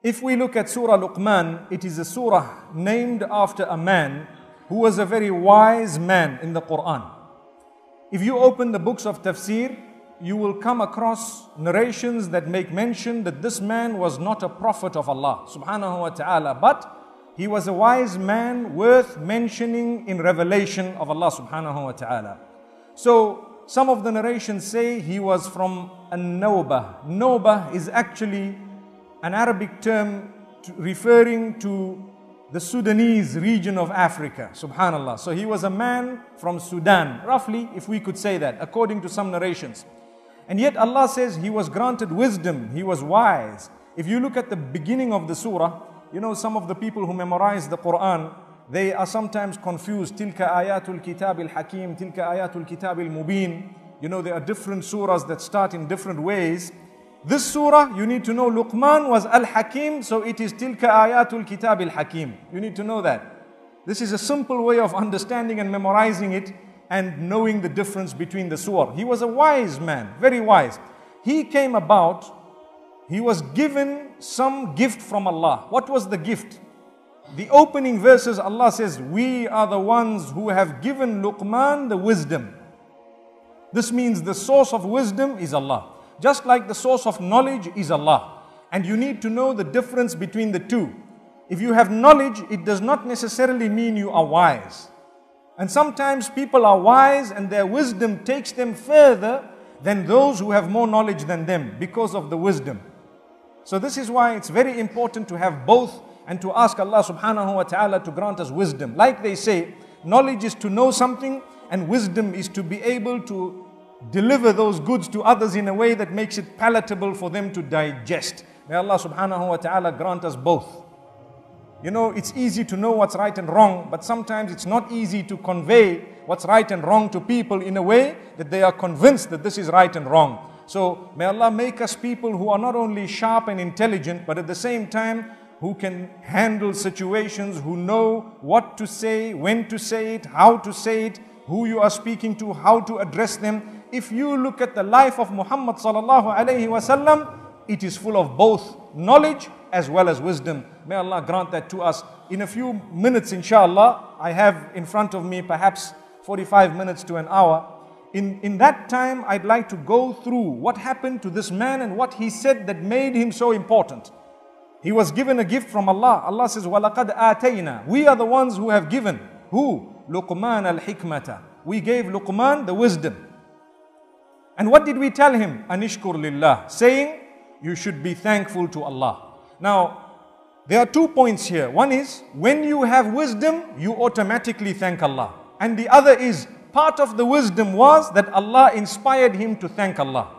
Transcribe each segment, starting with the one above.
If we look at Surah Luqman, it is a surah named after a man who was a very wise man in the Quran. If you open the books of tafsir, you will come across narrations that make mention that this man was not a prophet of Allah subhanahu wa ta'ala, but he was a wise man worth mentioning in revelation of Allah subhanahu wa ta'ala. So some of the narrations say he was from An-Nawbah. Nawbah is actually an Arabic term referring to the Sudanese region of Africa, subhanallah. So he was a man from Sudan, roughly, if we could say that, according to some narrations. And yet Allah says he was granted wisdom, he was wise. If you look at the beginning of the surah, you know, some of the people who memorize the Quran, they are sometimes confused. Tilka ayatul kitab al-hakim, tilka ayatul kitab al-mubin. You know, there are different surahs that start in different ways. This surah, you need to know, Luqman was al-hakim, so it is tilka ayatul kitab al-hakim. You need to know that. This is a simple way of understanding and memorizing it and knowing the difference between the surah. He was a wise man, very wise. He came about, he was given some gift from Allah. What was the gift? The opening verses, Allah says, we are the ones who have given Luqman the wisdom. This means the source of wisdom is Allah. Just like the source of knowledge is Allah. And you need to know the difference between the two. If you have knowledge, it does not necessarily mean you are wise. And sometimes people are wise and their wisdom takes them further than those who have more knowledge than them because of the wisdom. So this is why it's very important to have both and to ask Allah subhanahu wa ta'ala to grant us wisdom. Like they say, knowledge is to know something and wisdom is to be able to deliver those goods to others in a way that makes it palatable for them to digest. May Allah subhanahu wa ta'ala grant us both. You know, it's easy to know what's right and wrong, but sometimes it's not easy to convey what's right and wrong to people in a way that they are convinced that this is right and wrong. So may Allah make us people who are not only sharp and intelligent, but at the same time who can handle situations, who know what to say, when to say it, how to say it, who you are speaking to, how to address them. If you look at the life of Muhammad sallallahu alayhi wasallam, it is full of both knowledge as well as wisdom. May Allah grant that to us. In a few minutes, inshallah, I have in front of me perhaps 45 minutes to an hour. In that time, I'd like to go through what happened to this man and what he said that made him so important. He was given a gift from Allah. Allah says, وَلَقَدْ آتَيْنَا. We are the ones who have given. Who? Luqman al-hikmata. We gave Luqman the wisdom. And what did we tell him? Anishkur lillah. Saying, you should be thankful to Allah. Now, there are 2 points here. One is, when you have wisdom, you automatically thank Allah. And the other is, part of the wisdom was that Allah inspired him to thank Allah.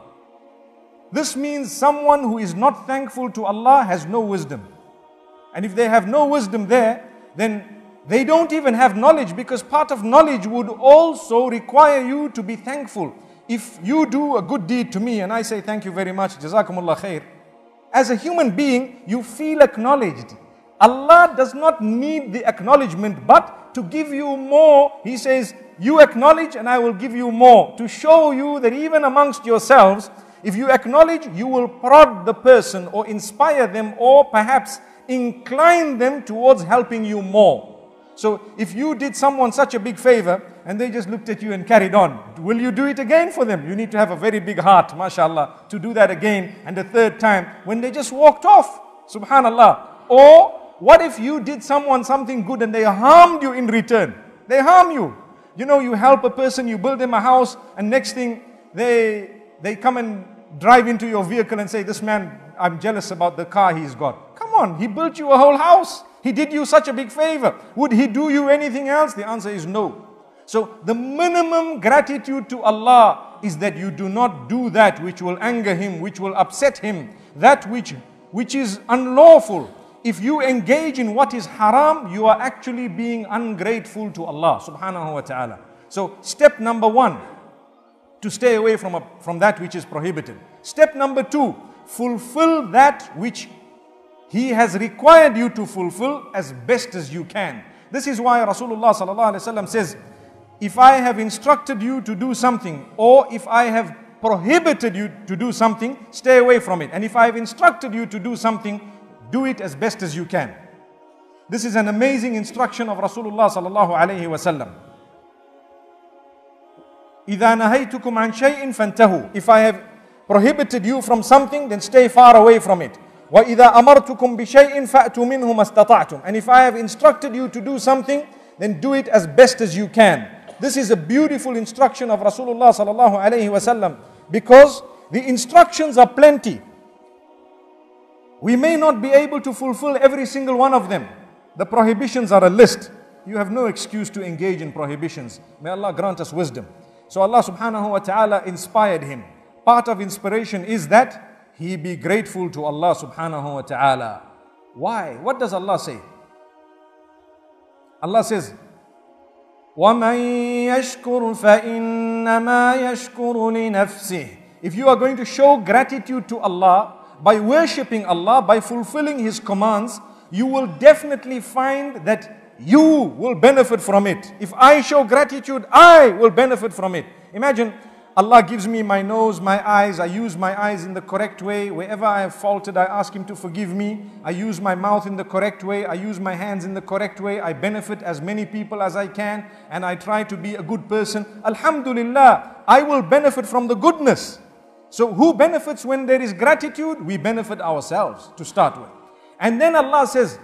This means someone who is not thankful to Allah has no wisdom. And if they have no wisdom there, then they don't even have knowledge, because part of knowledge would also require you to be thankful. If you do a good deed to me and I say thank you very much, Jazakumullah khair, as a human being, you feel acknowledged. Allah does not need the acknowledgement, but to give you more, He says, you acknowledge and I will give you more. To show you that even amongst yourselves, if you acknowledge, you will prod the person or inspire them or perhaps incline them towards helping you more. So if you did someone such a big favor and they just looked at you and carried on, will you do it again for them? You need to have a very big heart, mashallah, to do that again and a third time when they just walked off, subhanallah. Or what if you did someone something good and they harmed you in return? They harm you. You know, you help a person, you build them a house, and next thing they come and drive into your vehicle and say, this man, I'm jealous about the car he's got. Come on, he built you a whole house. He did you such a big favor. Would he do you anything else? The answer is no. So the minimum gratitude to Allah is that you do not do that which will anger Him, which will upset Him, that which is unlawful. If you engage in what is haram, you are actually being ungrateful to Allah subhanahu wa ta'ala. So step number 1, to stay away from that which is prohibited. Step number 2, fulfill that which He has required you to fulfill as best as you can. This is why Rasulullah sallallahu alaihi wasallam says, if I have instructed you to do something, or if I have prohibited you to do something, stay away from it. And if I have instructed you to do something, do it as best as you can. This is an amazing instruction of Rasulullah sallallahu alayhi wa sallam. إِذَا نَهَيْتُكُمْ عَنْ شَيْءٍ فَانْتَهُوا. If I have prohibited you from something, then stay far away from it. وَإِذَا أَمَرْتُكُمْ بِشَيْءٍ فَأْتُوا مِنْهُ مَا اسْتَطَعْتُمْ. And if I have instructed you to do something, then do it as best as you can. This is a beautiful instruction of Rasulullah sallallahu alayhi wa sallam, because the instructions are plenty. We may not be able to fulfill every single one of them. The prohibitions are a list. You have no excuse to engage in prohibitions. May Allah grant us wisdom. So Allah subhanahu wa ta'ala inspired him. Part of inspiration is that he be grateful to Allah subhanahu wa ta'ala. Why? What does Allah say? Allah says, وَمَنْ يَشْكُرْ فَإِنَّمَا يَشْكُرُ لِنَفْسِهِ. If you are going to show gratitude to Allah by worshipping Allah, by fulfilling His commands, you will definitely find that you will benefit from it. If I show gratitude, I will benefit from it. Imagine, Allah gives me my nose, my eyes. I use my eyes in the correct way. Wherever I have faulted, I ask Him to forgive me. I use my mouth in the correct way. I use my hands in the correct way. I benefit as many people as I can. And I try to be a good person. Alhamdulillah, I will benefit from the goodness. So who benefits when there is gratitude? We benefit ourselves to start with. And then Allah says,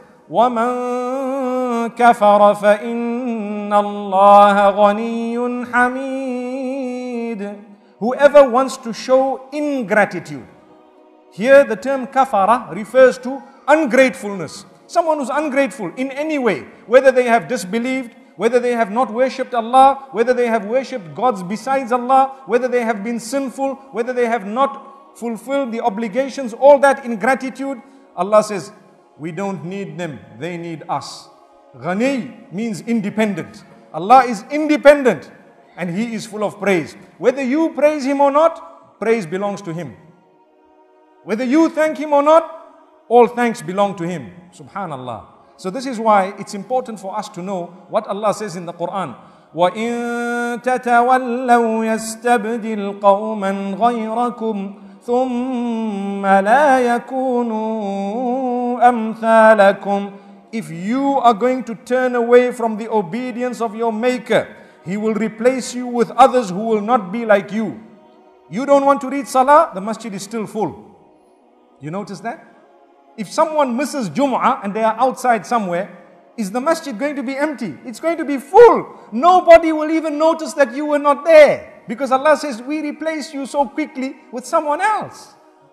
وَمَنْ كَفَرَ فَإِنَّ اللَّهَ غَنِيٌّ حَمِيدٌ. Whoever wants to show ingratitude. Here the term kafara refers to ungratefulness. Someone who's ungrateful in any way, whether they have disbelieved, whether they have not worshipped Allah, whether they have worshipped gods besides Allah, whether they have been sinful, whether they have not fulfilled the obligations, all that ingratitude. Allah says, we don't need them, they need us. Ghani means independent. Allah is independent and He is full of praise. Whether you praise Him or not, praise belongs to Him. Whether you thank Him or not, all thanks belong to Him. Subhanallah. So this is why it's important for us to know what Allah says in the Quran. وَإِن تَتَوَلَّوْا يَسْتَبْدِلْ قَوْمًا غَيْرَكُمْ ثُمَّ لَا يَكُونُوا أَمْثَالَكُمْ. If you are going to turn away from the obedience of your Maker, He will replace you with others who will not be like you. You don't want to read Salah, the masjid is still full. You notice that? If someone misses Jum'ah and they are outside somewhere, is the masjid going to be empty? It's going to be full. Nobody will even notice that you were not there. Because Allah says, we replace you so quickly with someone else.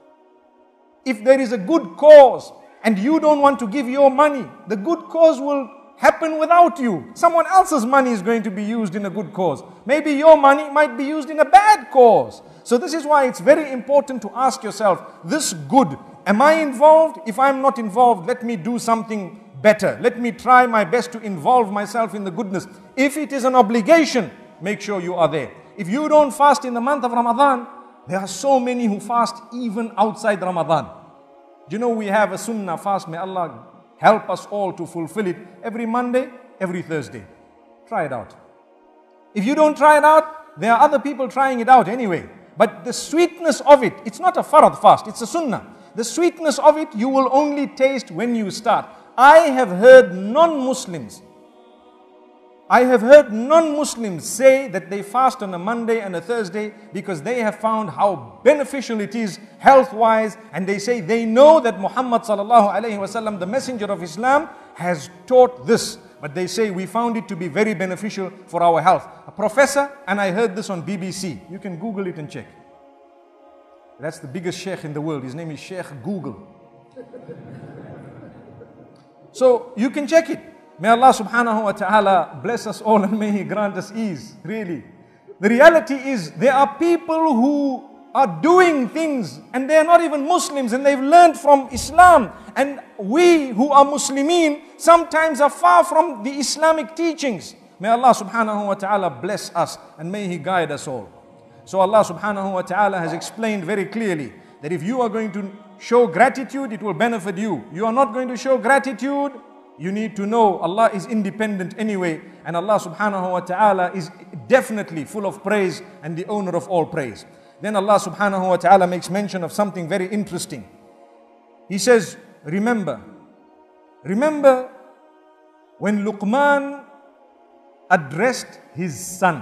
If there is a good cause and you don't want to give your money, the good cause will happen without you. Someone else's money is going to be used in a good cause. Maybe your money might be used in a bad cause. So this is why it's very important to ask yourself, this good, am I involved? If I'm not involved, let me do something better. Let me try my best to involve myself in the goodness. If it is an obligation, make sure you are there. If you don't fast in the month of Ramadan, there are so many who fast even outside Ramadan. Do you know we have a sunnah fast? May Allah help us all to fulfill it every Monday, every Thursday. Try it out. If you don't try it out, there are other people trying it out anyway. But the sweetness of it, it's not a farad fast, it's a sunnah. The sweetness of it, you will only taste when you start. I have heard non-Muslims say that they fast on a Monday and a Thursday because they have found how beneficial it is health-wise, and they say they know that Muhammad sallallahu alaihi wasallam, the messenger of Islam, has taught this. But they say we found it to be very beneficial for our health. A professor, and I heard this on BBC. You can Google it and check. That's the biggest sheikh in the world. His name is Sheikh Google. So you can check it. May Allah subhanahu wa ta'ala bless us all and may He grant us ease, really. The reality is there are people who are doing things and they are not even Muslims and they've learned from Islam. And we who are Muslimin sometimes are far from the Islamic teachings. May Allah subhanahu wa ta'ala bless us and may He guide us all. So Allah subhanahu wa ta'ala has explained very clearly that if you are going to show gratitude, it will benefit you. You are not going to show gratitude, you need to know Allah is independent anyway, and Allah subhanahu wa ta'ala is definitely full of praise and the owner of all praise. Then Allah subhanahu wa ta'ala makes mention of something very interesting. He says, remember. Remember when Luqman addressed his son,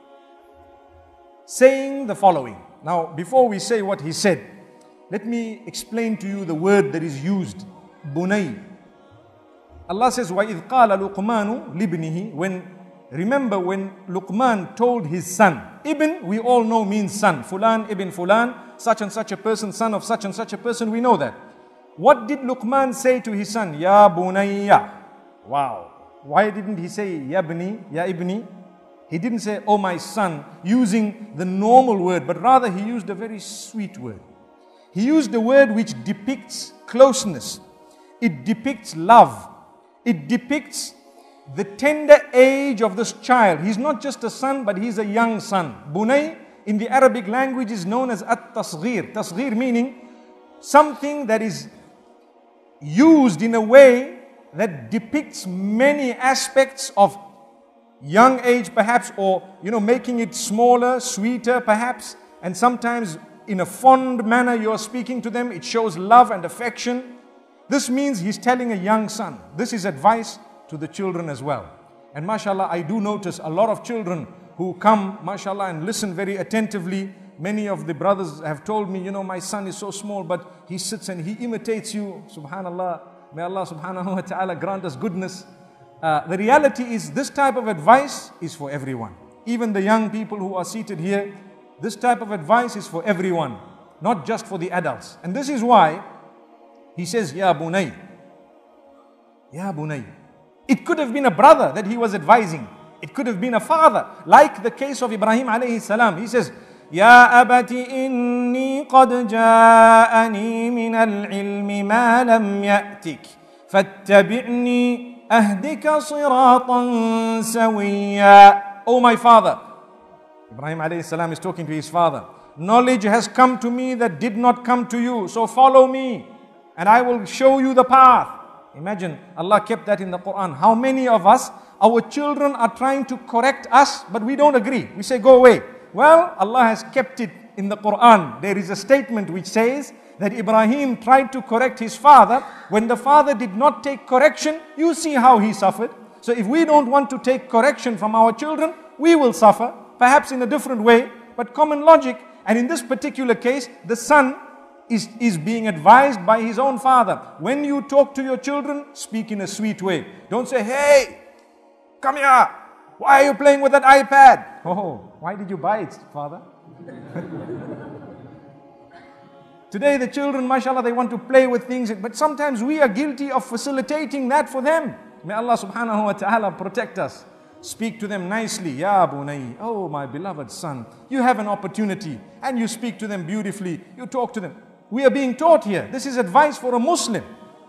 saying the following. Now, before we say what he said, let me explain to you the word that is used, bunay. Allah says, وَإِذْ قَالَ لُقْمَانُ لِبْنِهِ. Remember when Luqman told his son. Ibn, we all know, means son. Fulan ibn Fulan, such and such a person, son of such and such a person, we know that. What did Luqman say to his son? Ya bunayya. Wow. Why didn't he say yabni, ya ibni? He didn't say, oh my son, using the normal word, but rather he used a very sweet word. He used a word which depicts closeness. It depicts love. It depicts the tender age of this child. He's not just a son, but he's a young son. Bunay in the Arabic language is known as at-tasghir. Tasghir meaning something that is used in a way that depicts many aspects of young age perhaps, or making it smaller, sweeter perhaps, and sometimes in a fond manner you're speaking to them. It shows love and affection. This means he's telling a young son. This is advice to the children as well. And mashallah, I do notice a lot of children who come, mashallah, and listen very attentively. Many of the brothers have told me, my son is so small, but he sits and he imitates you. Subhanallah. May Allah subhanahu wa ta'ala grant us goodness. The reality is this type of advice is for everyone. Even the young people who are seated here, this type of advice is for everyone, not just for the adults. And this is why he says, Ya bunay. Ya bunay. It could have been a brother that he was advising. It could have been a father, like the case of Ibrahim alayhi salam. He says, Ya abati inni qad ja'ani min al-ilmi ma lam ya'tik fattabi'ni ahdika siratan sawiyya. Oh my father. Ibrahim alayhi salam is talking to his father. Knowledge has come to me that did not come to you, so follow me and I will show you the path. Imagine, Allah kept that in the Quran. How many of us, our children are trying to correct us, but we don't agree. We say, go away. Well, Allah has kept it in the Quran. There is a statement which says that Ibrahim tried to correct his father. When the father did not take correction, you see how he suffered. So if we don't want to take correction from our children, we will suffer, perhaps in a different way, but common logic. And in this particular case, the son is being advised by his own father. When you talk to your children, speak in a sweet way. Don't say, hey, come here. Why are you playing with that iPad? Oh, why did you buy it, father? Today the children, mashallah, they want to play with things, but sometimes we are guilty of facilitating that for them. May Allah subhanahu wa ta'ala protect us. Speak to them nicely. Ya bunay, oh my beloved son. You have an opportunity and you speak to them beautifully. You talk to them. We are being taught here. This is advice for a Muslim.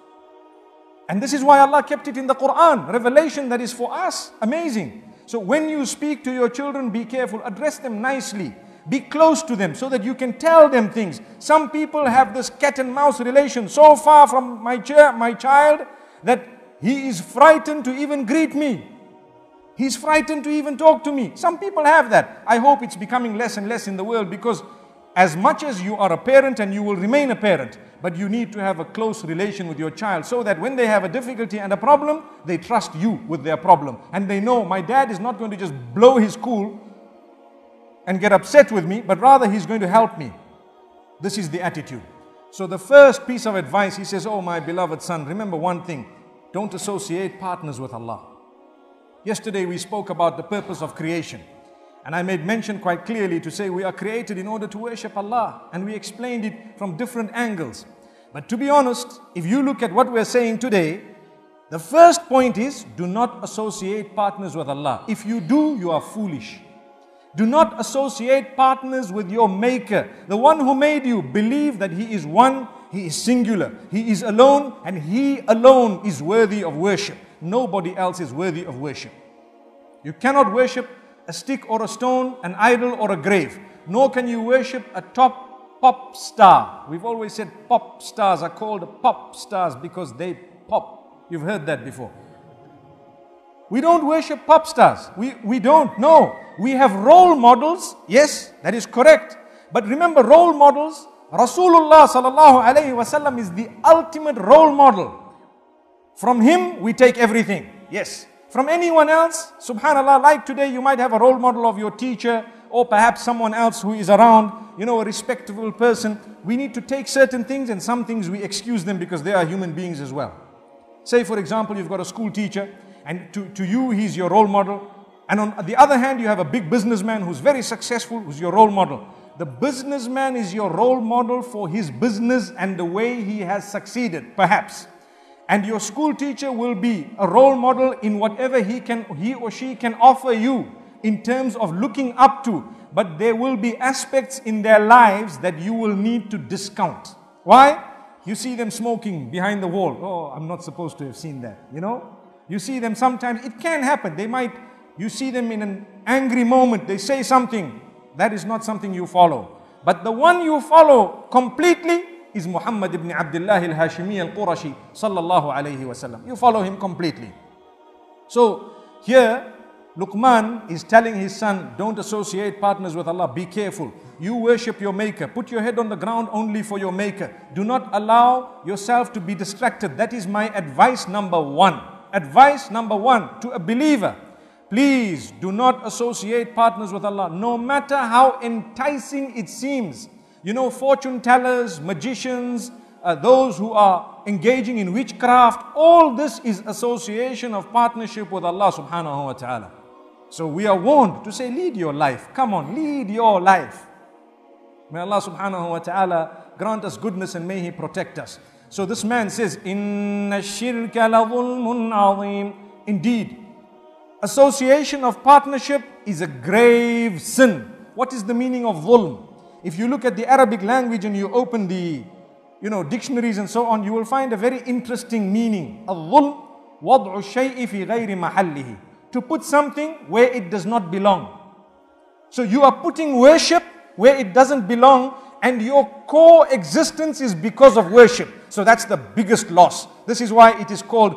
And this is why Allah kept it in the Quran. Revelation that is for us. Amazing. So when you speak to your children, be careful. Address them nicely. Be close to them so that you can tell them things. Some people have this cat and mouse relation so far from my child that he is frightened to even greet me. He's frightened to even talk to me. Some people have that. I hope it's becoming less and less in the world, because as much as you are a parent and you will remain a parent, but you need to have a close relation with your child so that when they have a difficulty and a problem, they trust you with their problem. And they know my dad is not going to just blow his cool and get upset with me, but rather he's going to help me. This is the attitude. So the first piece of advice, he says, oh my beloved son, remember one thing. Don't associate partners with Allah. Yesterday we spoke about the purpose of creation. And I made mention quite clearly to say we are created in order to worship Allah. And we explained it from different angles. But to be honest, if you look at what we're saying today, the first point is, do not associate partners with Allah. If you do, you are foolish. Do not associate partners with your Maker. The one who made you. Believe that He is one, He is singular, He is alone, and He alone is worthy of worship. Nobody else is worthy of worship. You cannot worship a stick or a stone, an idol or a grave. Nor can you worship a top pop star. We've always said pop stars are called pop stars because they pop. You've heard that before. We don't worship pop stars. We don't. No. We have role models. Yes, that is correct. But remember, role models Rasulullah sallallahu alayhi wasallam is the ultimate role model. From him we take everything. Yes. From anyone else, subhanallah, like today you might have a role model of your teacher or perhaps someone else who is around, you know, a respectable person. We need to take certain things, and some things we excuse them because they are human beings as well. Say for example, you've got a school teacher and to you he's your role model. And on the other hand, you have a big businessman who's very successful, who's your role model. The businessman is your role model for his business and the way he has succeeded, perhaps. And your school teacher will be a role model in whatever he or she can offer you in terms of looking up to. But there will be aspects in their lives that you will need to discount. Why? You see them smoking behind the wall. Oh, I'm not supposed to have seen that, you know. You see them sometimes, it can happen. You see them in an angry moment, they say something. That is not something you follow. But the one you follow completely is Muhammad ibn Abdullah al-Hashimi al-Qurashi sallallahu alayhi wasallam. You follow him completely. So here Luqman is telling his son, don't associate partners with Allah. Be careful. You worship your maker. Put your head on the ground only for your maker. Do not allow yourself to be distracted. That is my advice number one. Advice number one to a believer. Please do not associate partners with Allah, no matter how enticing it seems. You know, fortune tellers, magicians, those who are engaging in witchcraft, all this is association of partnership with Allah subhanahu wa ta'ala. So we are warned to say, lead your life. Come on, lead your life. May Allah subhanahu wa ta'ala grant us goodness and may He protect us. So this man says, Inna shirka la dhulmun azim. Indeed, association of partnership is a grave sin. What is the meaning of dhulm? If you look at the Arabic language and you open the dictionaries and so on, you will find a very interesting meaning. Al-dhulm wad'u shay'i fi ghayri mahallihi. To put something where it does not belong. So you are putting worship where it doesn't belong, and your core existence is because of worship. So that's the biggest loss. This is why it is called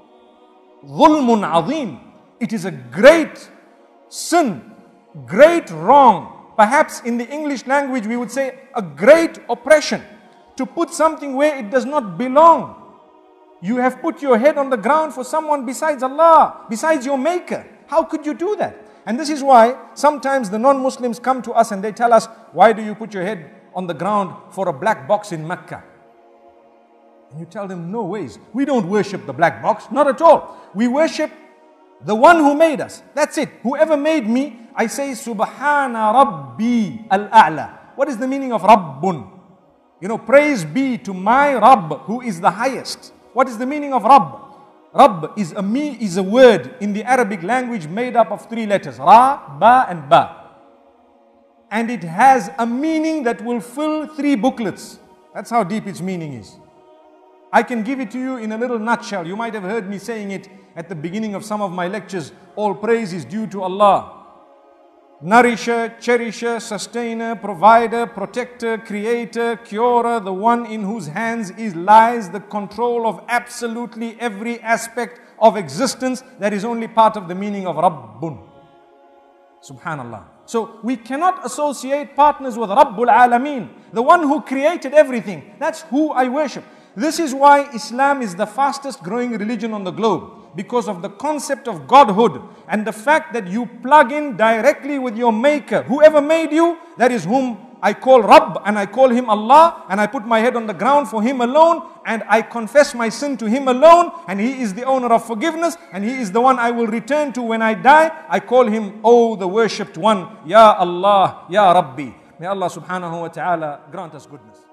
dhulmun azim. It is a great sin, great wrong. Perhaps in the English language we would say a great oppression. To put something where it does not belong. You have put your head on the ground for someone besides Allah, besides your maker. How could you do that? And this is why sometimes the non-Muslims come to us and they tell us, why do you put your head on the ground for a black box in Mecca? And you tell them, no ways. We don't worship the black box, not at all. We worship the one who made us. That's it. Whoever made me, I say, Subhana Rabbi al-A'la. What is the meaning of Rabbun? Praise be to my Rabb, who is the highest. What is the meaning of Rabb? Rabb is a word in the Arabic language made up of 3 letters. Ra, Ba and Ba. And it has a meaning that will fill 3 booklets. That's how deep its meaning is. I can give it to you in a little nutshell. You might have heard me saying it at the beginning of some of my lectures. All praise is due to Allah. Nourisher, cherisher, sustainer, provider, protector, creator, curer, the one in whose hands lies the control of absolutely every aspect of existence. That is only part of the meaning of Rabbun. Subhanallah. So we cannot associate partners with Rabbul Alameen, the one who created everything. That's who I worship. This is why Islam is the fastest growing religion on the globe. Because of the concept of Godhood and the fact that you plug in directly with your maker. Whoever made you, that is whom I call Rabb, and I call him Allah, and I put my head on the ground for him alone, and I confess my sin to him alone, and he is the owner of forgiveness, and he is the one I will return to when I die. I call him, oh, the worshipped one, Ya Allah, Ya Rabbi. May Allah subhanahu wa ta'ala grant us goodness.